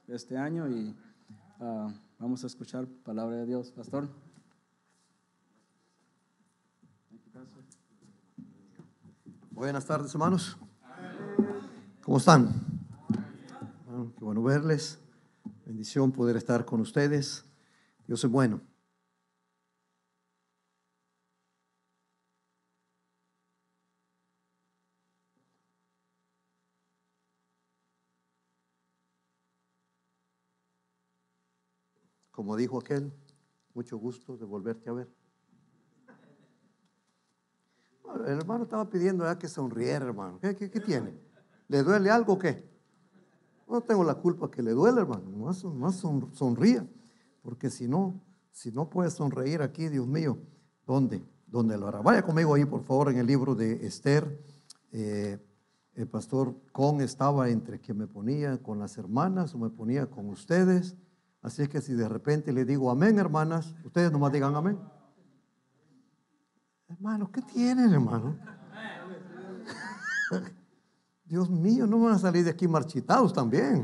este año y vamos a escuchar palabra de Dios. Pastor. Buenas tardes, hermanos. ¿Cómo están? Bueno, qué bueno verles. Bendición poder estar con ustedes. Dios es bueno. Como dijo aquel, mucho gusto de volverte a ver. El hermano estaba pidiendo ya que sonriera, hermano. ¿Qué tiene? ¿Le duele algo o qué? No tengo la culpa que le duele, hermano. Más sonría. Porque si no puede sonreír aquí, Dios mío, ¿dónde lo hará? Vaya conmigo ahí, por favor, en el libro de Esther. El pastor Con estaba entre que me ponía con las hermanas o me ponía con ustedes. Así es que si de repente le digo amén, hermanas, ustedes nomás digan amén. Hermano, ¿qué tienen, hermano? Dios mío, no van a salir de aquí marchitados también.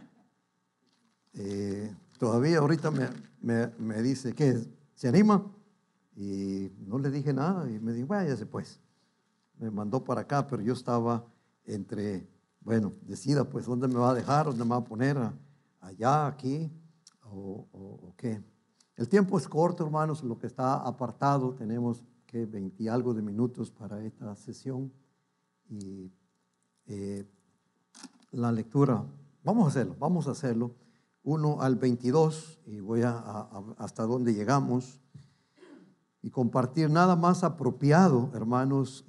Todavía ahorita me dice que se anima y no le dije nada y me dijo, váyase pues. Me mandó para acá, pero yo estaba entre, bueno, decida pues dónde me va a dejar, dónde me va a poner, allá, aquí o qué. El tiempo es corto, hermanos, lo que está apartado, tenemos que 20 y algo de minutos para esta sesión y la lectura, vamos a hacerlo 1 al 22 y voy hasta donde llegamos y compartir nada más apropiado, hermanos,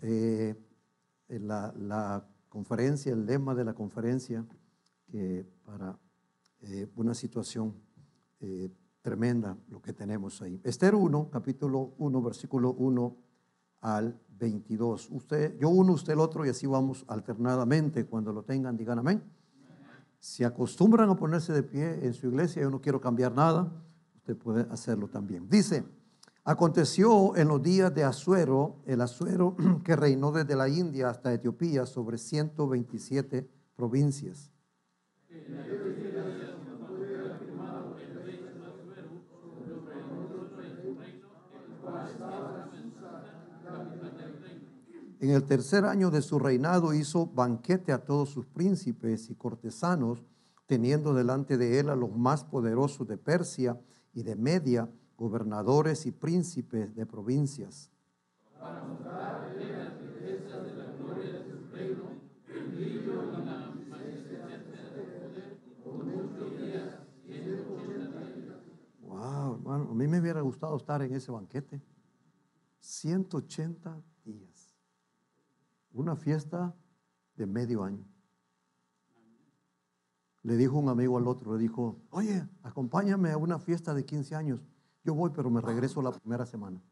la conferencia, el lema de la conferencia, que para una situación tremenda lo que tenemos ahí. Esther 1, capítulo 1, versículo 1 al 22. Yo uno, usted el otro y así vamos alternadamente. Cuando lo tengan, digan amén. Si acostumbran a ponerse de pie en su iglesia, yo no quiero cambiar nada, usted puede hacerlo también. Dice, aconteció en los días de Asuero, el Asuero que reinó desde la India hasta Etiopía sobre 127 provincias. En el tercer año de su reinado hizo banquete a todos sus príncipes y cortesanos, teniendo delante de él a los más poderosos de Persia y de Media, gobernadores y príncipes de provincias. Para mostrar las riquezas de la gloria de su reino, el brillo y la magnificencia de su poder, por muchos días, 180 días. Wow, hermano, a mí me hubiera gustado estar en ese banquete. 180 días. Una fiesta de medio año. Le dijo un amigo al otro, le dijo, oye, acompáñame a una fiesta de 15 años. Yo voy, pero me regreso la primera semana.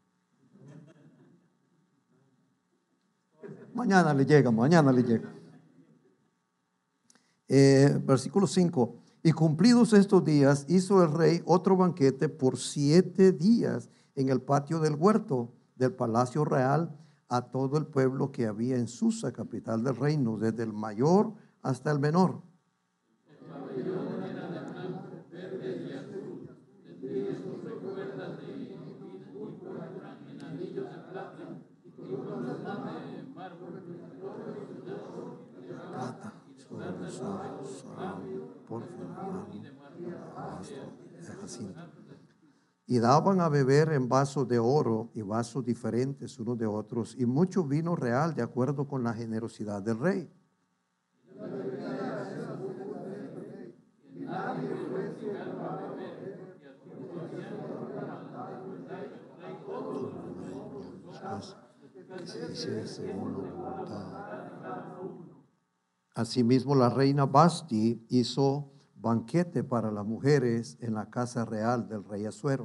Mañana le llega. Versículo 5. Y cumplidos estos días, hizo el rey otro banquete por 7 días en el patio del huerto del palacio real a todo el pueblo que había en Susa, capital del reino, desde el mayor hasta el menor. Y daban a beber en vasos de oro y vasos diferentes unos de otros, y mucho vino real de acuerdo con la generosidad del rey. Asimismo, la reina Vasti hizo banquete para las mujeres en la casa real del rey Asuero.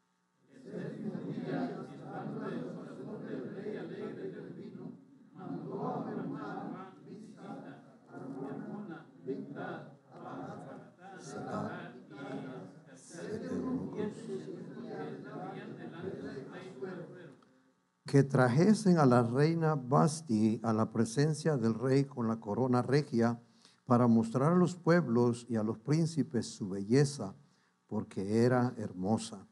Que trajesen a la reina Vasti a la presencia del rey con la corona regia, para mostrar a los pueblos y a los príncipes su belleza, porque era hermosa.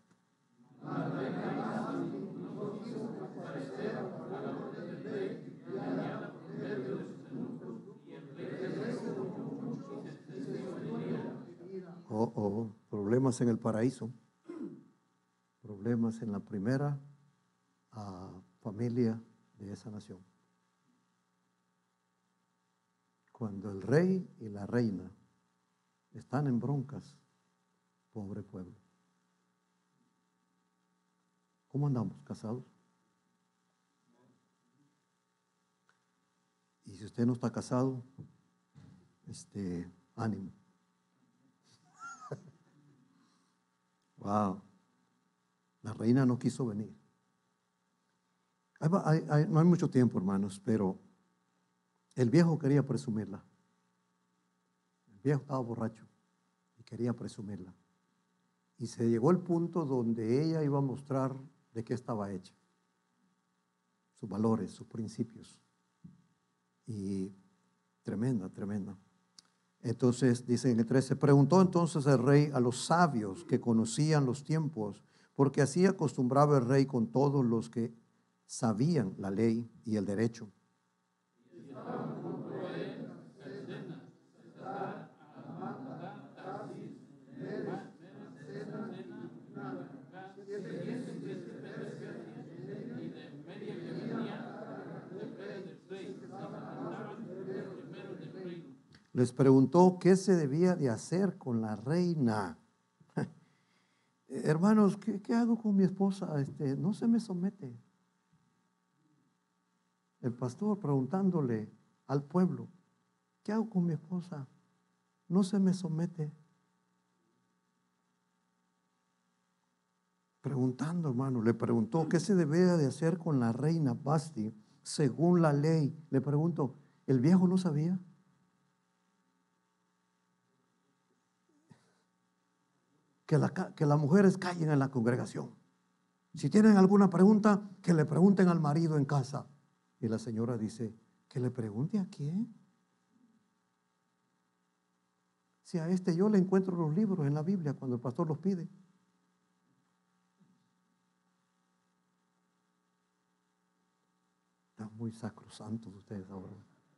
Problemas en el paraíso, problemas en la primera familia de esa nación. Cuando el rey y la reina están en broncas, pobre pueblo. ¿Cómo andamos? ¿Casados? Y si usted no está casado, ánimo. Wow. La reina no quiso venir. No hay mucho tiempo, hermanos, pero el viejo quería presumirla. El viejo estaba borracho y quería presumirla. Y se llegó al punto donde ella iba a mostrar de qué estaba hecha, sus valores, sus principios. Y tremenda. Entonces, dice en el 13, preguntó entonces el rey a los sabios que conocían los tiempos, porque así acostumbraba el rey con todos los que sabían la ley y el derecho. Les preguntó qué se debía de hacer con la reina. Hermanos, ¿qué hago con mi esposa? No se me somete. El pastor preguntándole al pueblo, ¿qué hago con mi esposa? No se me somete. Preguntando, hermano, le preguntó qué se debía de hacer con la reina Vasti según la ley. Le pregunto, ¿el viejo no sabía? Que las mujeres callen en la congregación. Si tienen alguna pregunta, que le pregunten al marido en casa. Y la señora dice, ¿que le pregunte a quién? Si a yo le encuentro los libros en la Biblia cuando el pastor los pide. Están muy sacrosantos ustedes ahora.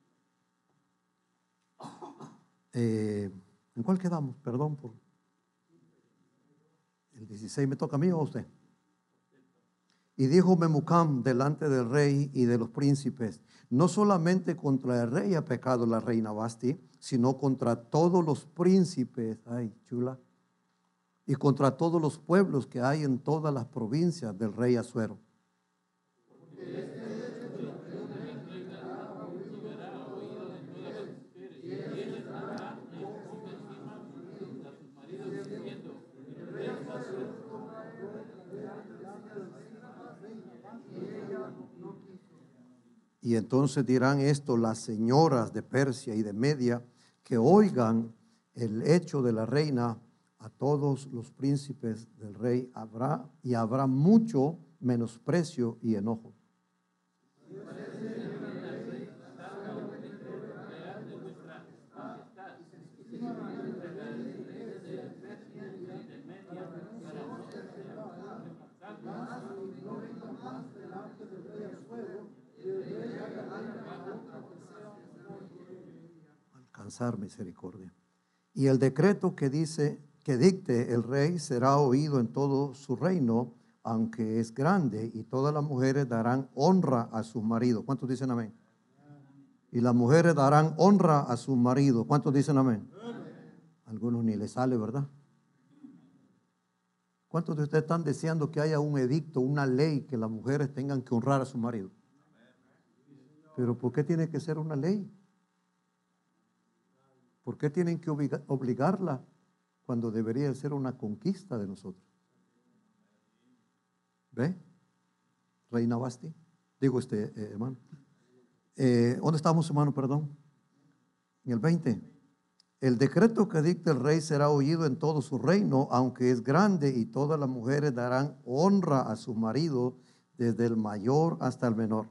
¿En cuál quedamos? Perdón por... El 16 me toca a mí o a usted. Y dijo Memucán delante del rey y de los príncipes, no solamente contra el rey ha pecado la reina Vasti, sino contra todos los príncipes, ay chula, y contra todos los pueblos que hay en todas las provincias del rey Asuero. Y entonces dirán esto las señoras de Persia y de Media, que oigan el hecho de la reina a todos los príncipes del rey habrá mucho menosprecio y enojo. Alcanzar misericordia. Y el decreto que dicte el rey será oído en todo su reino, aunque es grande, y todas las mujeres darán honra a sus maridos. ¿Cuántos dicen amén? Y las mujeres darán honra a sus maridos. ¿Cuántos dicen amén? Algunos ni les sale, ¿verdad? ¿Cuántos de ustedes están deseando que haya un edicto, una ley que las mujeres tengan que honrar a su marido? Pero ¿por qué tiene que ser una ley? ¿Por qué tienen que obligarla cuando debería ser una conquista de nosotros? ¿Ve? Reina Vasti. Digo hermano. ¿Dónde estamos, hermano? Perdón. En el 20. El decreto que dicta el rey será oído en todo su reino, aunque es grande, y todas las mujeres darán honra a su marido, desde el mayor hasta el menor.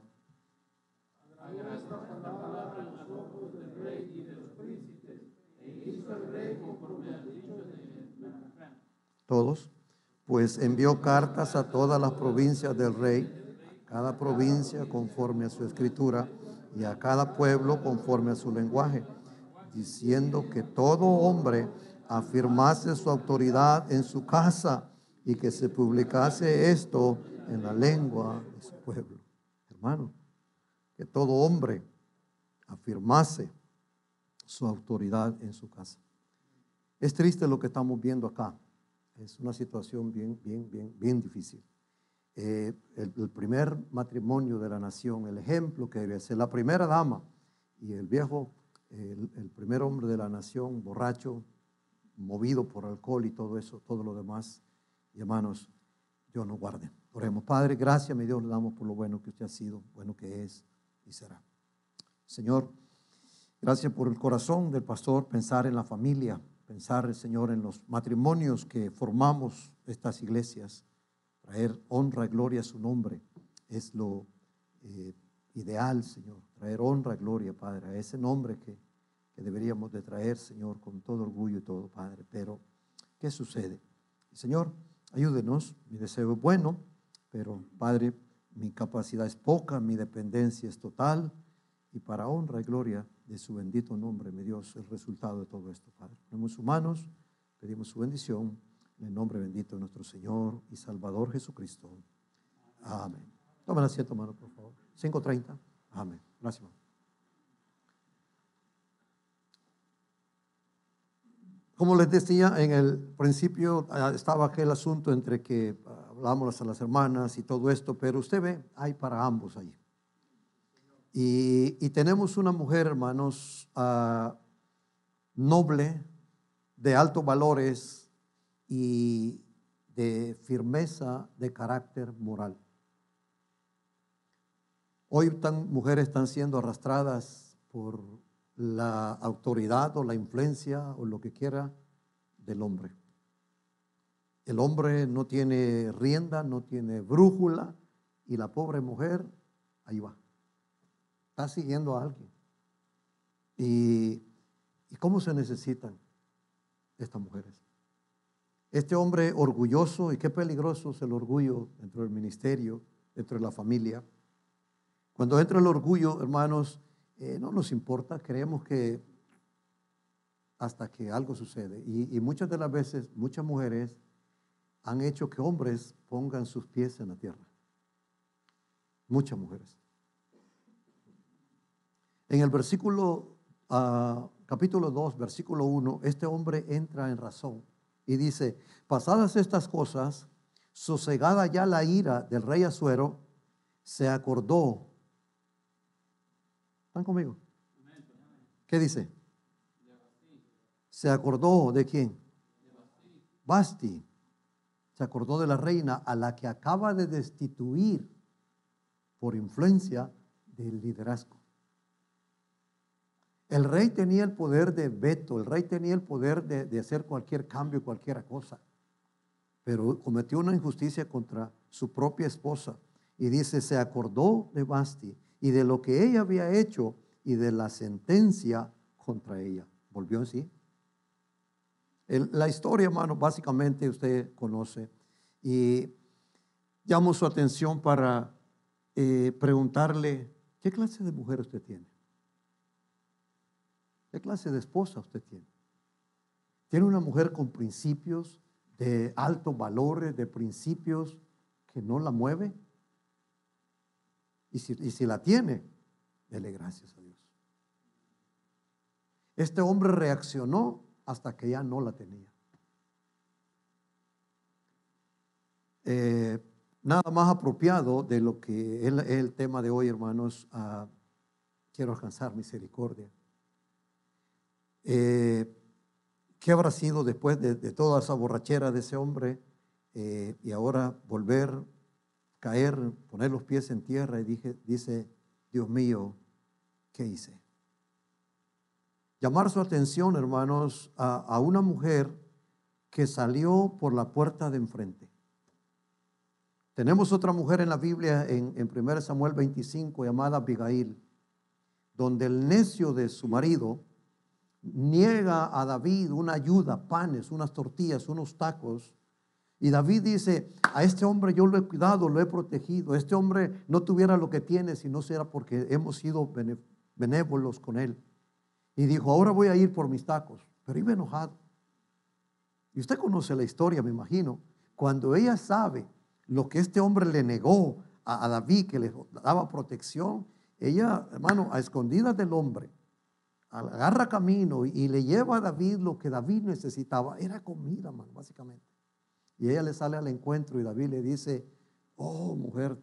Todos. Pues envió cartas a todas las provincias del rey, a cada provincia conforme a su escritura y a cada pueblo conforme a su lenguaje, diciendo que todo hombre afirmase su autoridad en su casa y que se publicase esto en la lengua de su pueblo. Hermano, que todo hombre afirmase su autoridad en su casa. Es triste lo que estamos viendo acá. Es una situación bien difícil. El primer matrimonio de la nación, el ejemplo que debe ser la primera dama y el viejo, el primer hombre de la nación, borracho, movido por alcohol y todo eso, todo lo demás. Y hermanos, Dios nos guarde. Oremos. Padre, gracias, mi Dios, le damos por lo bueno que usted ha sido, bueno que es y será. Señor, gracias por el corazón del pastor, pensar en la familia, pensar, Señor, en los matrimonios que formamos estas iglesias, traer honra y gloria a su nombre, es lo ideal, Señor, traer honra y gloria, Padre, a ese nombre que deberíamos de traer, Señor, con todo orgullo y todo, Padre. Pero, ¿qué sucede? Señor, ayúdenos, mi deseo es bueno, pero, Padre, mi capacidad es poca, mi dependencia es total, y para honra y gloria de su bendito nombre, mi Dios, el resultado de todo esto, Padre. Ponemos sus manos, pedimos su bendición, en el nombre bendito de nuestro Señor y Salvador Jesucristo. Amén. Tomen asiento, hermano, por favor. 5:30. Amén. Gracias, hermano. Como les decía, en el principio estaba aquel asunto entre que hablamos a las hermanas y todo esto, pero usted ve, hay para ambos ahí. Y tenemos una mujer, hermanos, noble, de altos valores y de firmeza de carácter moral. Hoy mujeres están siendo arrastradas por la autoridad o la influencia o lo que quiera del hombre. El hombre no tiene rienda, no tiene brújula, y la pobre mujer ahí va. Está siguiendo a alguien. ¿Y cómo se necesitan estas mujeres? Este hombre orgulloso, y qué peligroso es el orgullo dentro del ministerio, dentro de la familia. Cuando entra el orgullo, hermanos, no nos importa, creemos que hasta que algo sucede. Y muchas de las veces, muchas mujeres han hecho que hombres pongan sus pies en la tierra. Muchas mujeres. En el capítulo 2, versículo 1, este hombre entra en razón y dice: pasadas estas cosas, sosegada ya la ira del rey Asuero, se acordó. ¿Están conmigo? ¿Qué dice? Se acordó ¿de quién? Vasti. Se acordó de la reina a la que acaba de destituir por influencia del liderazgo. El rey tenía el poder de veto, el rey tenía el poder de hacer cualquier cambio, cualquier cosa, pero cometió una injusticia contra su propia esposa. Y dice, se acordó de Vasti y de lo que ella había hecho y de la sentencia contra ella. ¿Volvió en sí? La historia, hermano, básicamente usted conoce. Y llamo su atención para preguntarle, ¿qué clase de mujer usted tiene? ¿Qué clase de esposa usted tiene? ¿Tiene una mujer con principios de altos valores, de principios que no la mueve? Y si la tiene, dele gracias a Dios. Este hombre reaccionó hasta que ya no la tenía. Nada más apropiado de lo que es el tema de hoy, hermanos. Quiero alcanzar misericordia. ¿Qué habrá sido después de toda esa borrachera de ese hombre? Y ahora volver, caer, poner los pies en tierra y dice, Dios mío, ¿qué hice? Llamar su atención, hermanos, a una mujer que salió por la puerta de enfrente. Tenemos otra mujer en la Biblia, en 1 Samuel 25, llamada Abigail, donde el necio de su marido niega a David una ayuda, panes, unas tortillas, unos tacos, Y David dice, a este hombre yo lo he cuidado, lo he protegido. Este hombre no tuviera lo que tiene si no fuera porque hemos sido benévolos con él. Y dijo, ahora voy a ir por mis tacos. Pero iba enojado. Y usted conoce la historia, me imagino. Cuando ella sabe lo que este hombre le negó a David, que le daba protección, ella, hermano, a escondidas del hombre, agarra camino y le lleva a David lo que David necesitaba. Era comida, hermano, básicamente. Y ella le sale al encuentro y David le dice, oh mujer,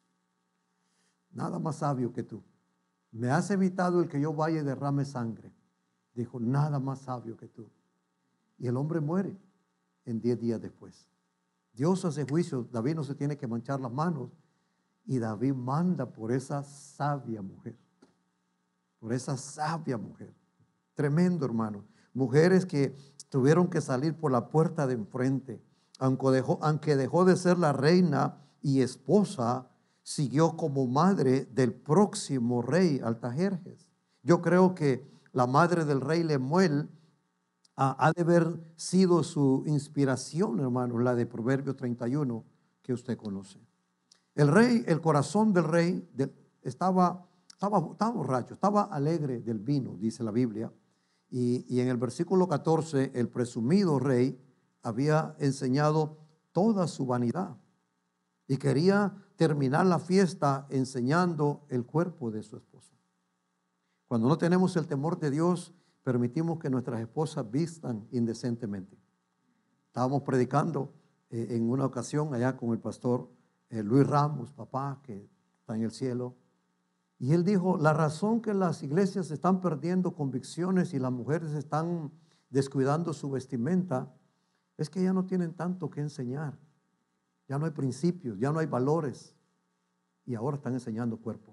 nada más sabio que tú. Me has evitado el que yo vaya y derrame sangre. Dijo, nada más sabio que tú. Y el hombre muere en 10 días después. Dios hace juicio, David no se tiene que manchar las manos. Y David manda por esa sabia mujer. Por esa sabia mujer. Tremendo, hermano. Mujeres que tuvieron que salir por la puerta de enfrente. Aunque dejó de ser la reina y esposa, siguió como madre del próximo rey Artajerjes. Yo creo que la madre del rey Lemuel ha de haber sido su inspiración, hermano, la de Proverbios 31 que usted conoce. El rey, el corazón del rey estaba borracho, estaba alegre del vino, dice la Biblia. Y en el versículo 14, el presumido rey había enseñado toda su vanidad y quería terminar la fiesta enseñando el cuerpo de su esposa. Cuando no tenemos el temor de Dios, permitimos que nuestras esposas vistan indecentemente. Estábamos predicando en una ocasión allá con el pastor Luis Ramos, papá, que está en el cielo. Y él dijo, la razón que las iglesias están perdiendo convicciones y las mujeres están descuidando su vestimenta es que ya no tienen tanto que enseñar. Ya no hay principios, ya no hay valores. Y ahora están enseñando cuerpo.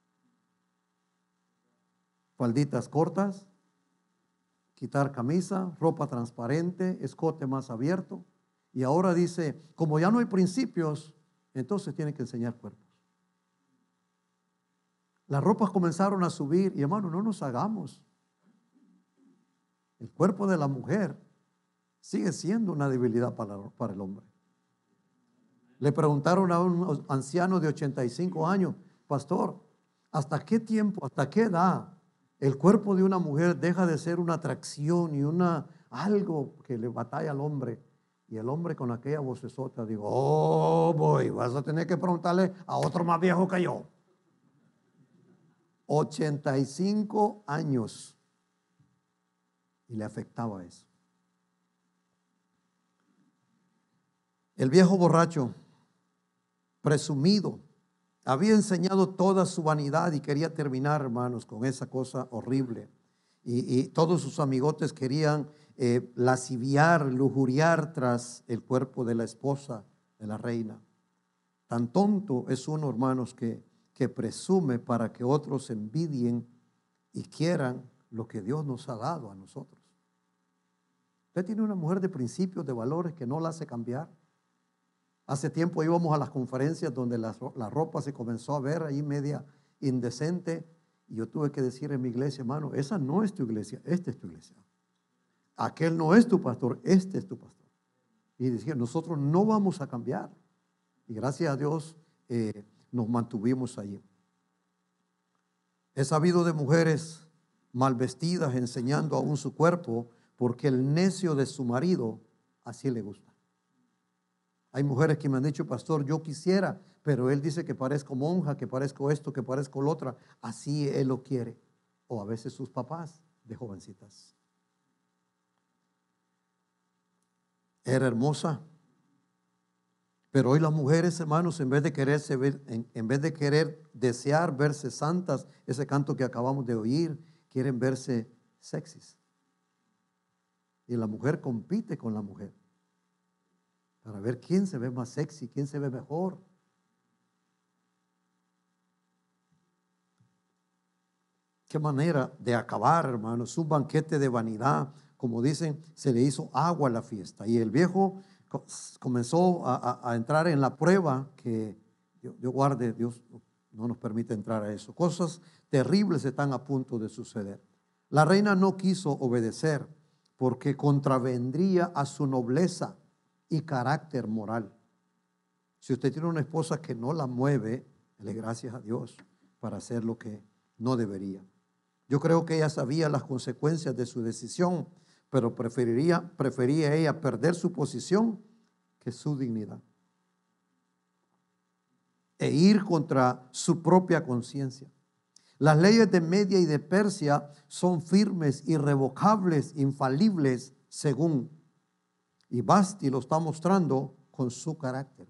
Falditas cortas, quitar camisa, ropa transparente, escote más abierto. Y ahora dice, como ya no hay principios, entonces tienen que enseñar cuerpos. Las ropas comenzaron a subir y hermano, no nos hagamos. El cuerpo de la mujer sigue siendo una debilidad para el hombre. Le preguntaron a un anciano de 85 años, pastor, ¿hasta qué tiempo, hasta qué edad el cuerpo de una mujer deja de ser una atracción y algo que le batalla al hombre? Y el hombre con aquella vocesota dijo, oh boy, vas a tener que preguntarle a otro más viejo que yo. 85 años. Y le afectaba eso. El viejo borracho, presumido, había enseñado toda su vanidad y quería terminar, hermanos, con esa cosa horrible. Y todos sus amigotes querían lasciviar, lujuriar tras el cuerpo de la esposa de la reina. Tan tonto es uno, hermanos, que presume para que otros envidien y quieran lo que Dios nos ha dado a nosotros. Usted tiene una mujer de principios, de valores que no la hace cambiar. Hace tiempo íbamos a las conferencias donde la ropa se comenzó a ver ahí media indecente y yo tuve que decir en mi iglesia, hermano, esa no es tu iglesia, esta es tu iglesia. Aquel no es tu pastor, este es tu pastor. Y decía, nosotros no vamos a cambiar. Y gracias a Dios nos mantuvimos allí. He sabido de mujeres mal vestidas enseñando aún su cuerpo porque el necio de su marido así le gusta. Hay mujeres que me han dicho, pastor, yo quisiera, pero él dice que parezco monja, que parezco esto, que parezco lo otro. Así él lo quiere. O a veces sus papás de jovencitas. Era hermosa. Pero hoy las mujeres, hermanos, en vez de querer desear verse santas, ese canto que acabamos de oír, quieren verse sexys. Y la mujer compite con la mujer para ver quién se ve más sexy, quién se ve mejor. Qué manera de acabar, hermanos, un banquete de vanidad. Como dicen, se le hizo agua a la fiesta. Y el viejo comenzó a entrar en la prueba que Dios guarde, Dios no nos permite entrar a eso. Cosas terribles están a punto de suceder. La reina no quiso obedecer porque contravendría a su nobleza. y carácter moral. Si usted tiene una esposa que no la mueve, dele gracias a Dios para hacer lo que no debería. Yo creo que ella sabía las consecuencias de su decisión, pero prefería ella perder su posición que su dignidad e ir contra su propia conciencia. Las leyes de Media y de Persia son firmes, irrevocables, infalibles, según. Y Vasti lo está mostrando con su carácter.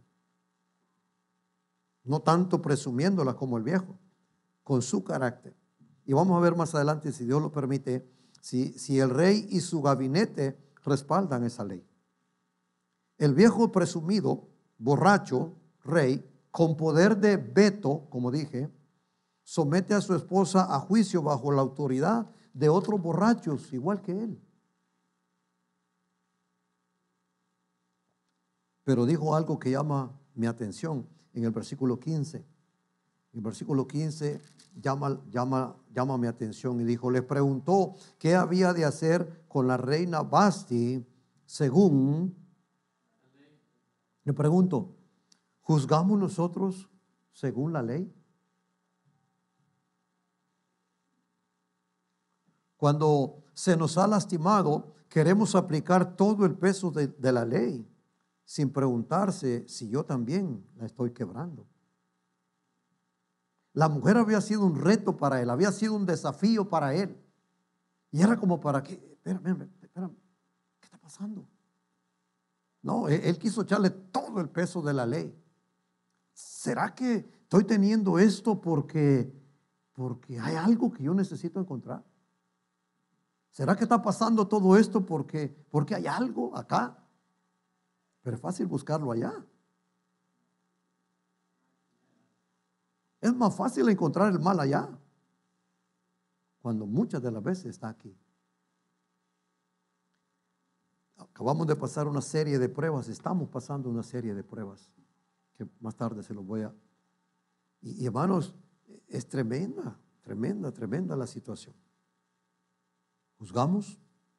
No tanto presumiéndola como el viejo, con su carácter. Y vamos a ver más adelante, si Dios lo permite, si el rey y su gabinete respaldan esa ley. El viejo presumido, borracho, rey, con poder de veto, como dije, somete a su esposa a juicio bajo la autoridad de otros borrachos, igual que él. Pero dijo algo que llama mi atención en el versículo 15. El versículo 15 llama mi atención y dijo, les preguntó qué había de hacer con la reina Vasti según. Le pregunto, ¿juzgamos nosotros según la ley? Cuando se nos ha lastimado, queremos aplicar todo el peso de la ley, sin preguntarse si yo también la estoy quebrando. La mujer había sido un reto para él, había sido un desafío para él. Y era como para que, espérame, ¿qué está pasando? No, él quiso echarle todo el peso de la ley. ¿Será que estoy teniendo esto porque hay algo que yo necesito encontrar? ¿Será que está pasando todo esto porque hay algo acá? Pero es fácil buscarlo allá. Es más fácil encontrar el mal allá, cuando muchas de las veces está aquí. Acabamos de pasar una serie de pruebas, estamos pasando una serie de pruebas, que más tarde se los voy a. Y hermanos, es tremenda la situación. ¿Juzgamos?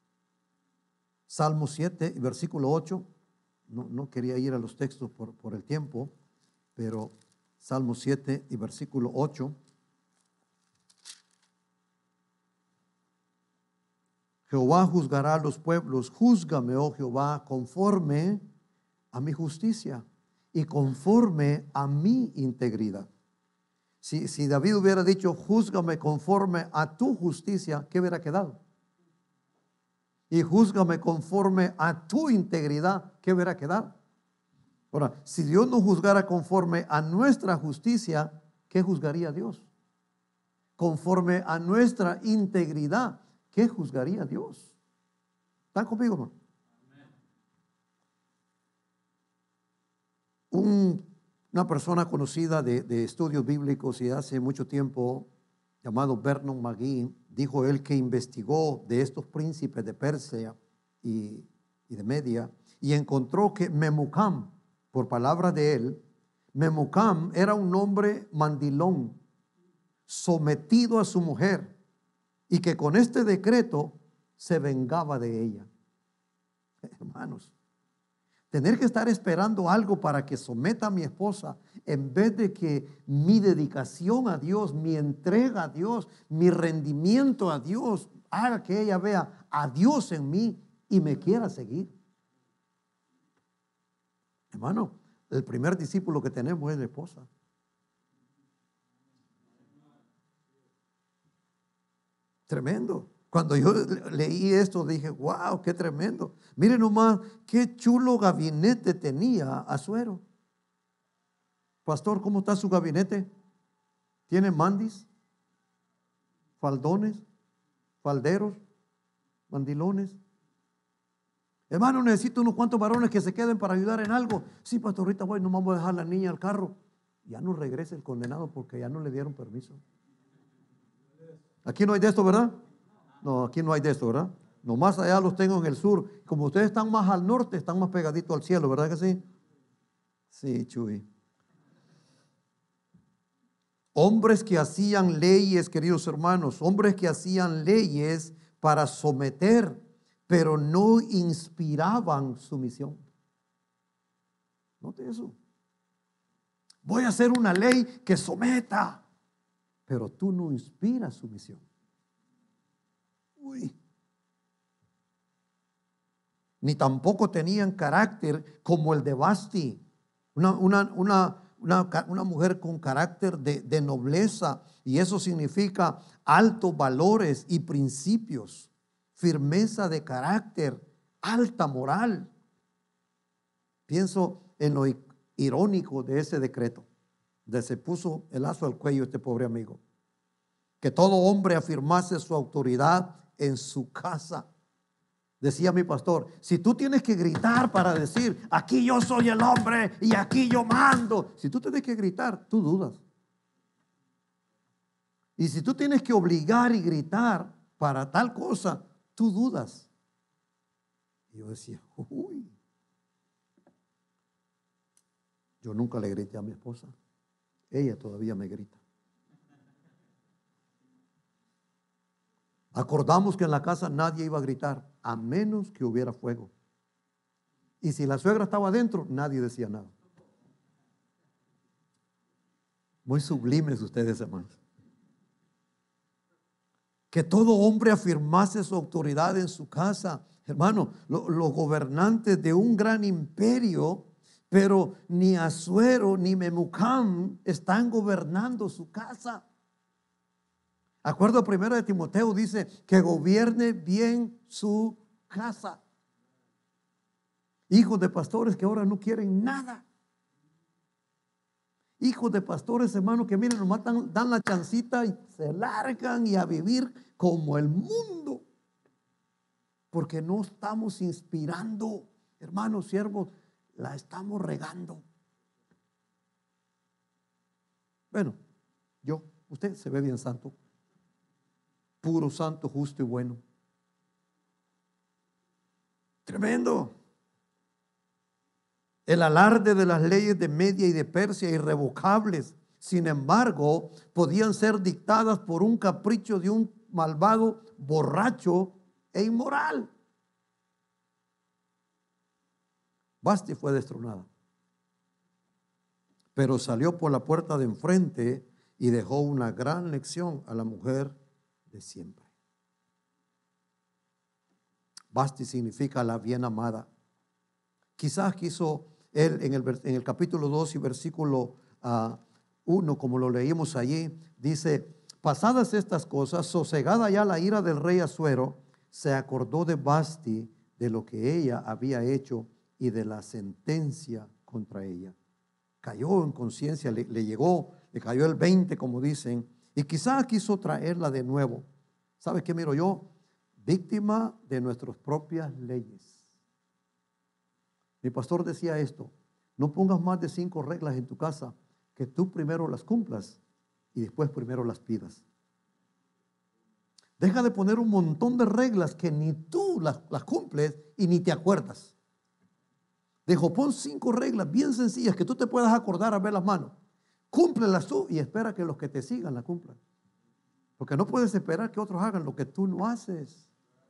Salmo 7 y versículo 8. No quería ir a los textos por el tiempo, pero Salmo 7 y versículo 8. Jehová juzgará a los pueblos. Júzgame, oh Jehová, conforme a mi justicia y conforme a mi integridad. Si David hubiera dicho, júzgame conforme a tu justicia, ¿qué hubiera quedado? Y júzgame conforme a tu integridad, ¿qué hubiera quedado? Ahora, si Dios no juzgara conforme a nuestra justicia, ¿qué juzgaría Dios? Conforme a nuestra integridad, ¿qué juzgaría Dios? ¿Están conmigo, hermano? Una persona conocida de estudios bíblicos y hace mucho tiempo, llamado Vernon McGee, dijo él que investigó de estos príncipes de Persia y de Media y encontró que Memucán, por palabra de él, Memucán era un hombre mandilón, sometido a su mujer, y que con este decreto se vengaba de ella. Hermanos, tener que estar esperando algo para que someta a mi esposa, en vez de que mi dedicación a Dios, mi entrega a Dios, mi rendimiento a Dios, haga que ella vea a Dios en mí y me quiera seguir. Hermano, el primer discípulo que tenemos es la esposa. Tremendo. Cuando yo leí esto dije, wow, qué tremendo. Miren nomás qué chulo gabinete tenía Asuero. Pastor, ¿cómo está su gabinete? ¿Tiene mandis? ¿Faldones? ¿Falderos? ¿Mandilones? Hermano, necesito unos cuantos varones que se queden para ayudar en algo. Sí, pastor, ahorita voy, no vamos a dejar a la niña al carro. Ya no regresa el condenado porque ya no le dieron permiso. Aquí no hay de esto, ¿verdad? No, aquí no hay de esto, ¿verdad? Nomás allá los tengo en el sur. Como ustedes están más al norte, están más pegaditos al cielo, ¿verdad que sí? Sí, Chuy. Hombres que hacían leyes, queridos hermanos, hombres que hacían leyes para someter, pero no inspiraban sumisión. Note eso. Voy a hacer una ley que someta, pero tú no inspiras sumisión. Uy. Ni tampoco tenían carácter como el de Vasti, una mujer con carácter de nobleza, y eso significa altos valores y principios, firmeza de carácter, alta moral. Pienso en lo irónico de ese decreto, de se puso el lazo al cuello este pobre amigo, que todo hombre afirmase su autoridad en su casa. Decía mi pastor, si tú tienes que gritar para decir, aquí yo soy el hombre y aquí yo mando, si tú tienes que gritar, tú dudas. Y si tú tienes que obligar y gritar para tal cosa, tú dudas. Y yo decía, uy, yo nunca le grité a mi esposa, ella todavía me grita. Acordamos que en la casa nadie iba a gritar, a menos que hubiera fuego. Y si la suegra estaba adentro, nadie decía nada. Muy sublimes ustedes, hermanos. Que todo hombre afirmase su autoridad en su casa. Hermano, los gobernantes de un gran imperio, pero ni Asuero ni Memucán están gobernando su casa. Acuerdo a 1 de Timoteo dice que gobierne bien su casa. Hijos de pastores que ahora no quieren nada. Hijos de pastores, hermanos, que miren, nomás dan la chancita y se largan y a vivir como el mundo. Porque no estamos inspirando, hermanos, siervos, la estamos regando. Bueno, usted se ve bien santo. Puro, santo, justo y bueno. Tremendo. El alarde de las leyes de Media y de Persia, irrevocables, sin embargo, podían ser dictadas por un capricho de un malvado borracho e inmoral. Vasti fue destronada, pero salió por la puerta de enfrente y dejó una gran lección a la mujer de siempre. Vasti significa la bien amada. Quizás quiso él en el capítulo 2 y versículo 1, como lo leímos allí, dice: pasadas estas cosas, sosegada ya la ira del rey Asuero, se acordó de Vasti, de lo que ella había hecho y de la sentencia contra ella. Cayó en conciencia, le cayó el 20, como dicen, y quizás quiso traerla de nuevo. ¿Sabe qué miro yo? Víctima de nuestras propias leyes. Mi pastor decía esto: no pongas más de 5 reglas en tu casa, que tú primero las cumplas y después primero las pidas. Deja de poner un montón de reglas que ni tú las cumples y ni te acuerdas. Pon 5 reglas bien sencillas que tú te puedas acordar a ver las manos. Cúmplelas tú y espera que los que te sigan las cumplan. Porque no puedes esperar que otros hagan lo que tú no haces.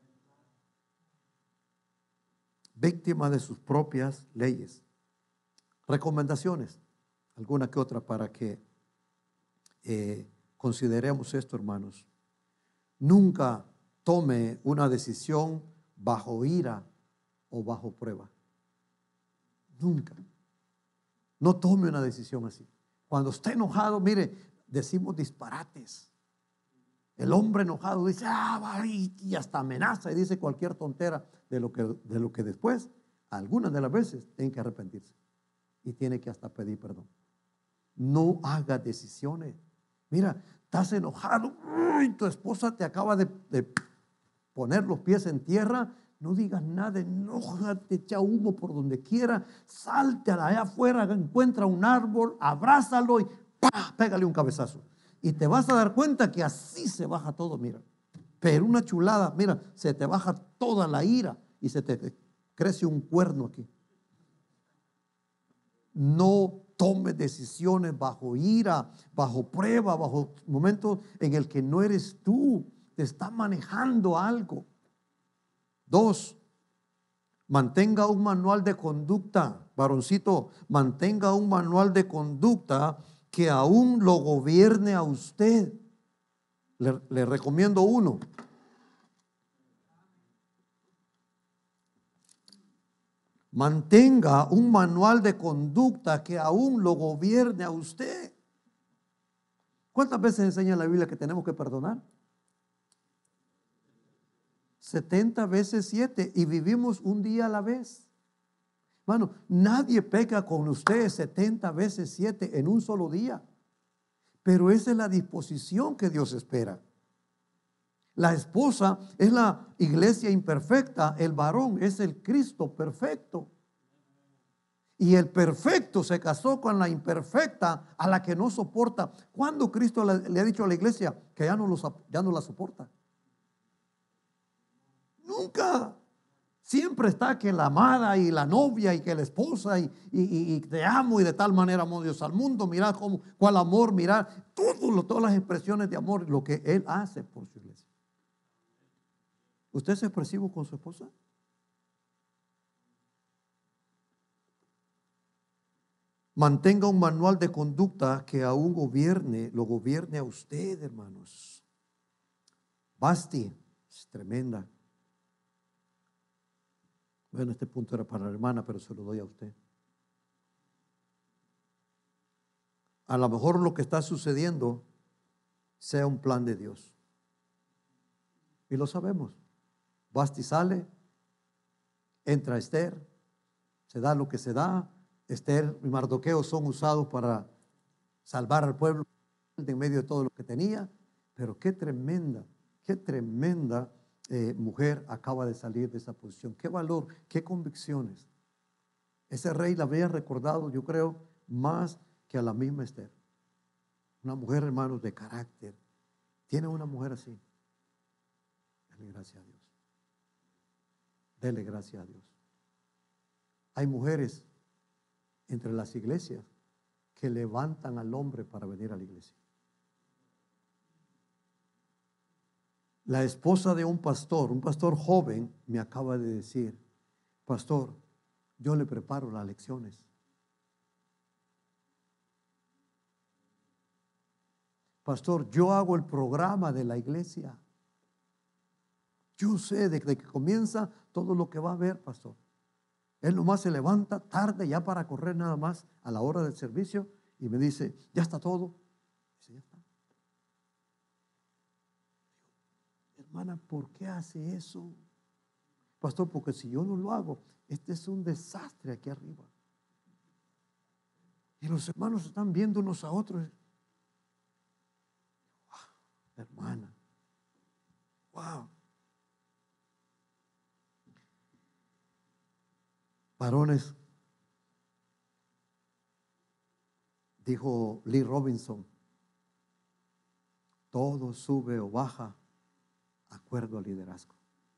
Víctima de sus propias leyes. Recomendaciones, alguna que otra para que consideremos esto, hermanos. Nunca tome una decisión bajo ira o bajo prueba. Nunca. No tome una decisión así. Cuando esté enojado, mire, decimos disparates. El hombre enojado dice, y hasta amenaza y dice cualquier tontera de lo que después, algunas de las veces, tiene que arrepentirse y tiene que hasta pedir perdón. No haga decisiones. Mira, estás enojado, tu esposa te acaba de poner los pies en tierra. No digas nada, enójate, echa humo por donde quiera, salte allá afuera, encuentra un árbol, abrázalo y pégale un cabezazo. Y te vas a dar cuenta que así se baja todo, mira. Pero una chulada, mira, se te baja toda la ira y se te crece un cuerno aquí. No tomes decisiones bajo ira, bajo prueba, bajo momentos en el que no eres tú, te está manejando algo. 2, Mantenga un manual de conducta, varoncito, mantenga un manual de conducta que aún lo gobierne a usted. Le recomiendo uno. Mantenga un manual de conducta que aún lo gobierne a usted. ¿Cuántas veces enseña la Biblia que tenemos que perdonar? 70 veces 7 y vivimos un día a la vez. Hermano, nadie peca con usted 70 veces 7 en un solo día. Pero esa es la disposición que Dios espera. La esposa es la iglesia imperfecta, el varón es el Cristo perfecto. Y el perfecto se casó con la imperfecta a la que no soporta. ¿Cuándo Cristo le ha dicho a la iglesia que ya no la soporta? Nunca. Siempre está que la amada y la novia y que la esposa y te amo y de tal manera amó Dios al mundo. Mirad cuál amor, mirad todas las expresiones de amor, lo que Él hace por su iglesia. ¿Usted es expresivo con su esposa? Mantenga un manual de conducta que aún lo gobierne a usted, hermanos. Basti, es tremenda. Bueno, este punto era para la hermana, pero se lo doy a usted. A lo mejor lo que está sucediendo sea un plan de Dios. Y lo sabemos. Basti sale, entra Esther, se da lo que se da. Esther y Mardoqueo son usados para salvar al pueblo en medio de todo lo que tenía. Pero qué tremenda mujer acaba de salir de esa posición. Qué valor, qué convicciones. Ese rey la había recordado, yo creo, más que a la misma Esther. Una mujer, hermanos, de carácter. Tiene una mujer así. Dele gracias a Dios. Dele gracias a Dios. Hay mujeres entre las iglesias que levantan al hombre para venir a la iglesia. La esposa de un pastor joven, me acaba de decir: pastor, yo le preparo las lecciones. Pastor, yo hago el programa de la iglesia. Yo sé desde que comienza todo lo que va a haber, pastor. Él nomás se levanta tarde ya para correr nada más a la hora del servicio y me dice: ya está todo. Dice: ya está. Hermana, ¿por qué hace eso? Pastor, porque si yo no lo hago, este es un desastre aquí arriba. Y los hermanos están viendo unos a otros. Wow, hermana. Wow. Varones, dijo Lee Robinson, todo sube o baja acuerdo al liderazgo.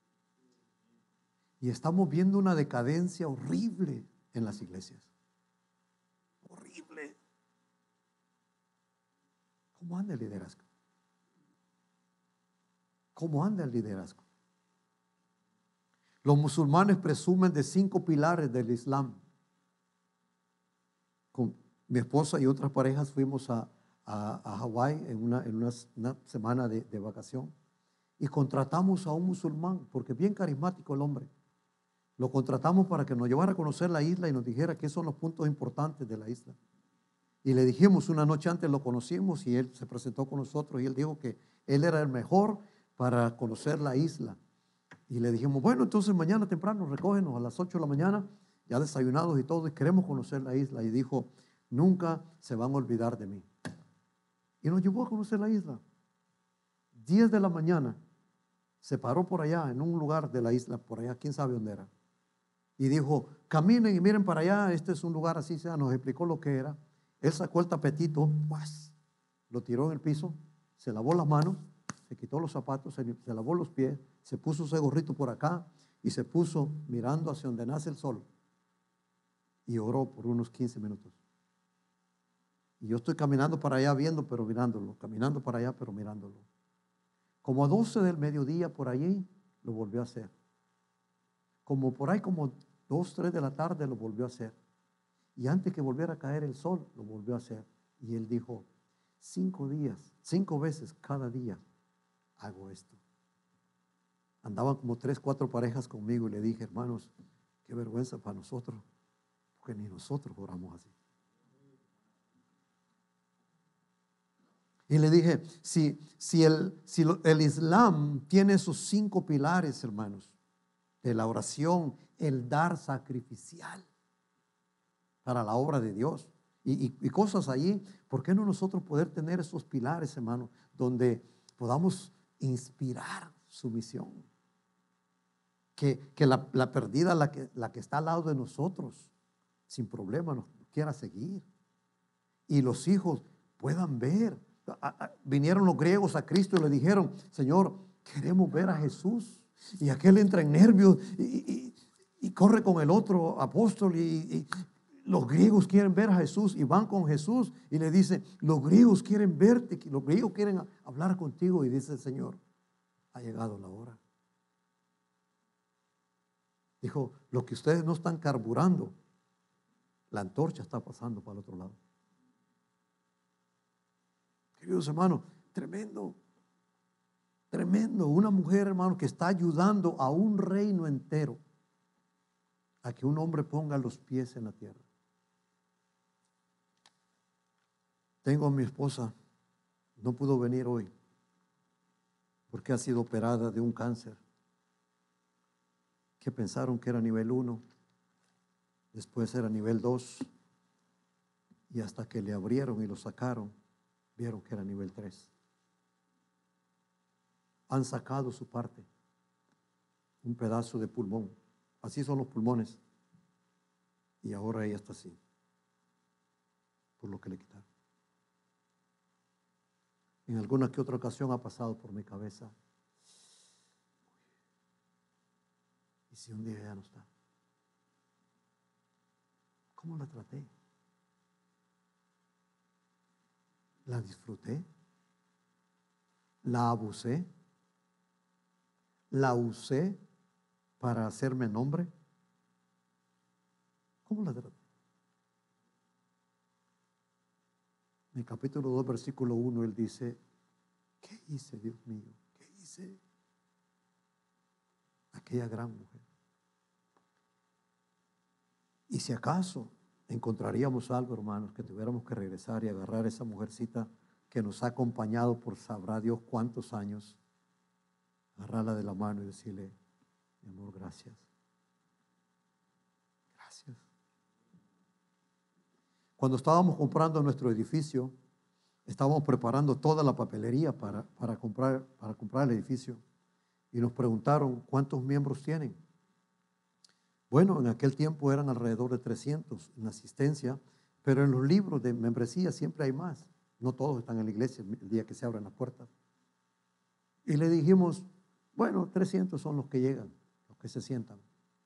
Y estamos viendo una decadencia horrible en las iglesias. Horrible. ¿Cómo anda el liderazgo? ¿Cómo anda el liderazgo? Los musulmanes presumen de 5 pilares del Islam. Con mi esposa y otras parejas fuimos a Hawái en una semana de vacación y contratamos a un musulmán, porque es bien carismático el hombre. Lo contratamos para que nos llevara a conocer la isla y nos dijera qué son los puntos importantes de la isla. Y le dijimos, una noche antes lo conocimos y él se presentó con nosotros y él dijo que él era el mejor para conocer la isla. Y le dijimos: bueno, entonces mañana temprano recógenos a las 8 de la mañana, ya desayunados y todo, y queremos conocer la isla. Y dijo: nunca se van a olvidar de mí. Y nos llevó a conocer la isla. 10 de la mañana se paró por allá, en un lugar de la isla, por allá, quién sabe dónde era. Y dijo: caminen y miren para allá, este es un lugar así, nos explicó lo que era. Él sacó el tapetito, pues, lo tiró en el piso, se lavó las manos, se quitó los zapatos, se lavó los pies, se puso ese gorrito por acá y se puso mirando hacia donde nace el sol y oró por unos 15 minutos. Y yo estoy caminando para allá viendo, pero mirándolo, caminando para allá, pero mirándolo. Como a 12 del mediodía por allí lo volvió a hacer. como por ahí como 2, 3 de la tarde lo volvió a hacer. Y antes que volviera a caer el sol, lo volvió a hacer. Y él dijo, 5 días, 5 veces cada día hago esto. Andaban como 3, 4 parejas conmigo y le dije, hermanos, qué vergüenza para nosotros, porque ni nosotros oramos así. Y le dije, si el Islam tiene esos 5 pilares, hermanos, de la oración, el dar sacrificial para la obra de Dios y cosas allí, ¿por qué no nosotros poder tener esos pilares, hermanos, donde podamos inspirar su misión? Que la perdida, la que está al lado de nosotros, sin problema nos quiera seguir. Y los hijos puedan ver. Vinieron los griegos a Cristo y le dijeron, Señor, queremos ver a Jesús. Y aquel entra en nervios y corre con el otro apóstol y los griegos quieren ver a Jesús y van con Jesús y le dice, los griegos quieren verte, los griegos quieren hablar contigo. Y dice el Señor, ha llegado la hora. Dijo, lo que ustedes no están carburando, la antorcha está pasando para el otro lado. Queridos hermanos, tremendo, tremendo. Una mujer, hermano, que está ayudando a un reino entero a que un hombre ponga los pies en la tierra. Tengo a mi esposa, no pudo venir hoy porque ha sido operada de un cáncer que pensaron que era nivel 1, después era nivel 2 y hasta que le abrieron y lo sacaron, vieron que era nivel 3. Han sacado su parte, un pedazo de pulmón. Así son los pulmones. Y ahora ella está así, por lo que le quitaron. En alguna que otra ocasión ha pasado por mi cabeza, ¿y si un día ya no está? ¿Cómo la traté? ¿La disfruté? ¿La abusé? ¿La usé para hacerme nombre? ¿Cómo la traté? En el capítulo 2, versículo 1, él dice, ¿qué hice, Dios mío? ¿Qué hice? Aquella gran mujer. Y si acaso encontraríamos algo, hermanos, que tuviéramos que regresar y agarrar a esa mujercita que nos ha acompañado por sabrá Dios cuántos años, agarrarla de la mano y decirle, mi amor, gracias. Gracias. Cuando estábamos comprando nuestro edificio, estábamos preparando toda la papelería para comprar el edificio y nos preguntaron cuántos miembros tienen. Bueno, en aquel tiempo eran alrededor de 300 en asistencia, pero en los libros de membresía siempre hay más. No todos están en la iglesia el día que se abren las puertas. Y le dijimos, bueno, 300 son los que llegan, los que se sientan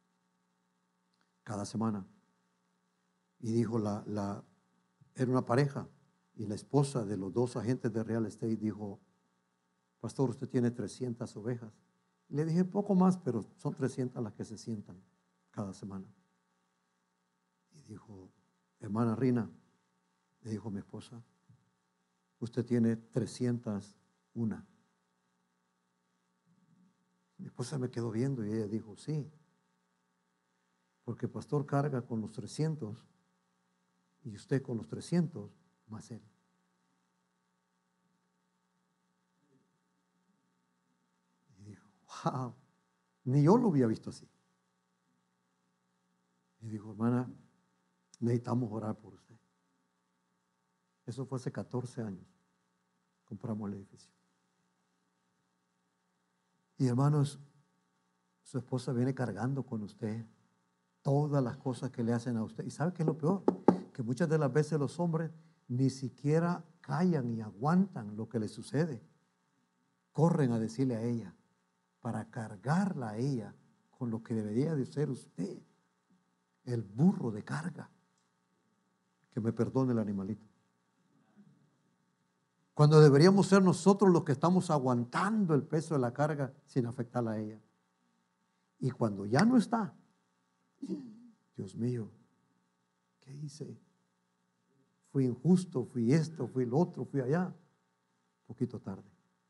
cada semana. Y dijo era una pareja, y la esposa de los 2 agentes de real estate dijo, pastor, usted tiene 300 ovejas. Y le dije, poco más, pero son 300 las que se sientan cada semana. Y dijo, hermana Rina, le dijo mi esposa, usted tiene 301. Mi esposa me quedó viendo y ella dijo, sí, porque el pastor carga con los 300 y usted con los 300 más él. Y dijo, wow, ni yo lo había visto así. Y dijo, hermana, necesitamos orar por usted. Eso fue hace 14 años. Compramos el edificio. Y hermanos, su esposa viene cargando con usted todas las cosas que le hacen a usted. ¿Y sabe qué es lo peor? Que muchas de las veces los hombres ni siquiera callan y aguantan lo que le sucede. Corren a decirle a ella para cargarla a ella con lo que debería de ser usted. El burro de carga. Que me perdone el animalito. Cuando deberíamos ser nosotros los que estamos aguantando el peso de la carga sin afectarla a ella. Y cuando ya no está, Dios mío, ¿qué hice? Fui injusto, fui esto, fui lo otro, fui allá. Poquito tarde.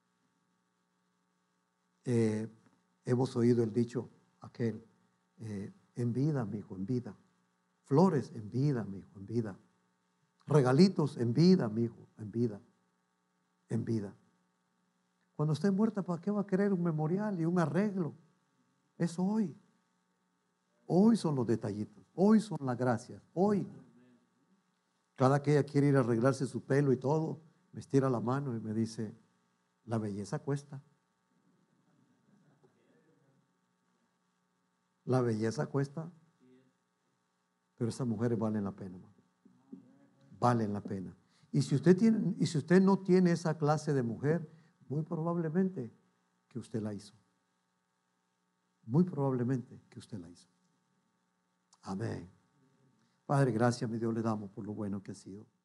Hemos oído el dicho aquel, en vida, mi hijo, en vida. Flores, en vida, mi hijo, en vida. Regalitos, en vida, mi hijo, en vida. En vida. Cuando esté muerta, ¿para qué va a querer un memorial y un arreglo? Es hoy. Hoy son los detallitos. Hoy son las gracias. Hoy. Cada que ella quiere ir a arreglarse su pelo y todo, me estira la mano y me dice, la belleza cuesta. La belleza cuesta. Pero esas mujeres valen la pena. Valen la pena. Y si usted no tiene esa clase de mujer, muy probablemente que usted la hizo. Muy probablemente que usted la hizo. Amén. Padre, gracias, mi Dios, le damos por lo bueno que ha sido.